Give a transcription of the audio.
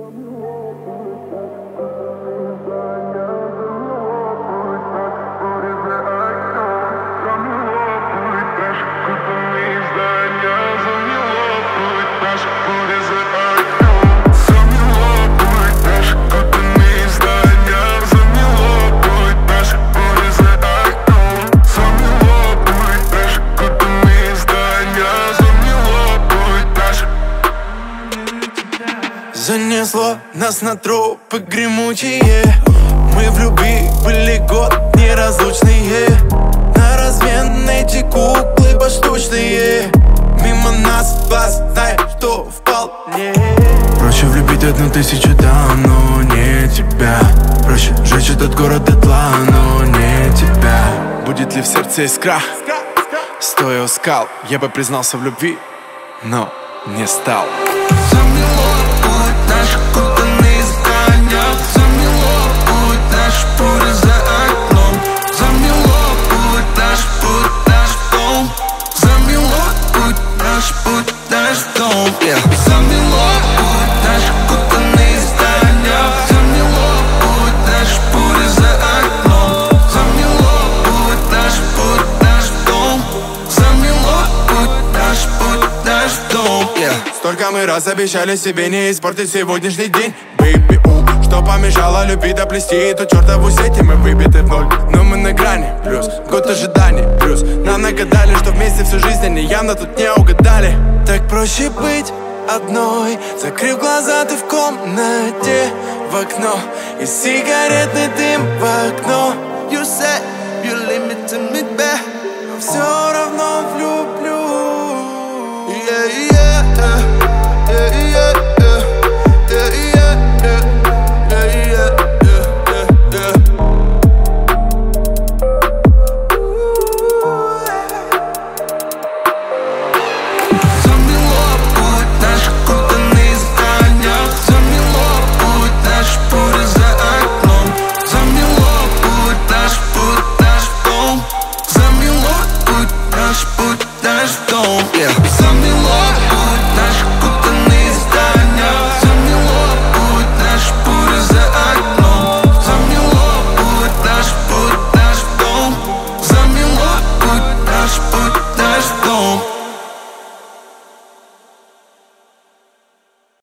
Занесло нас на тропы гремучие. Мы в любви были год неразлучные. На размен эти куклы поштучные. Мимо нас глаз, знает, что вполне. Проще влюбить 1000 даун, но не тебя. Проще сжечь этот город дотла, но не тебя. Будет ли в сердце искра? Стоя у скал, я бы признался в любви, но не стал. Наши кутанные здания, замело путь, наш путь за окном. Замело путь, наш дом. Замело путь, наш дом. Замело путь, наши кутанные здания. Замело путь, наш путь за окном. Замело путь, наш дом. Замело путь, наш дом. Столько мы раз обещали себе не испортить сегодняшний день. Бэйби, что помешало любви доплести эту чертову сеть, и мы выбиты в ноль. Но мы на грани, плюс год ожиданий, плюс нам нагадали, что вместе всю жизнь они явно тут не угадали. Так проще быть одной, закрыв глаза, ты в комнате, в окно, и сигаретный дым в окно. You said you limited me back. Все